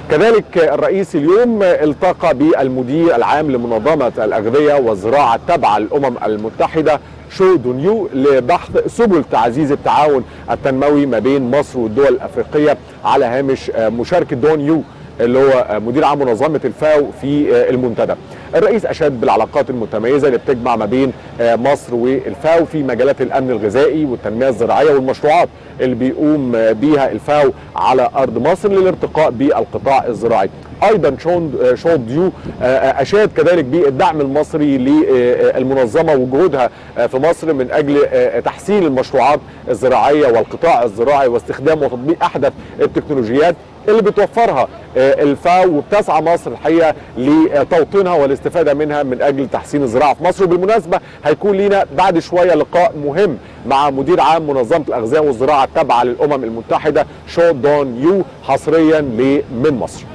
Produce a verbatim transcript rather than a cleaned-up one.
كذلك الرئيس اليوم التقى بالمدير العام لمنظمة الأغذية والزراعة التابعة للأمم المتحدة شو دونيو لبحث سبل تعزيز التعاون التنموي ما بين مصر والدول الأفريقية على هامش مشاركة دونيو اللي هو مدير عام منظمة الفاو في المنتدى. الرئيس أشاد بالعلاقات المتميزة اللي بتجمع ما بين مصر والفاو في مجالات الأمن الغذائي والتنمية الزراعية والمشروعات اللي بيقوم بيها الفاو على أرض مصر للارتقاء بالقطاع الزراعي. ايضا شون ديو اشاد كذلك بالدعم المصري للمنظمه وجهودها في مصر من اجل تحسين المشروعات الزراعيه والقطاع الزراعي واستخدام وتطبيق احدث التكنولوجيات اللي بتوفرها الفاو، وبتسعى مصر الحقيقه لتوطينها والاستفاده منها من اجل تحسين الزراعه في مصر. وبالمناسبه هيكون لينا بعد شويه لقاء مهم مع مدير عام منظمه الاغذيه والزراعه التابعه للامم المتحده شو دون يو حصريا من مصر.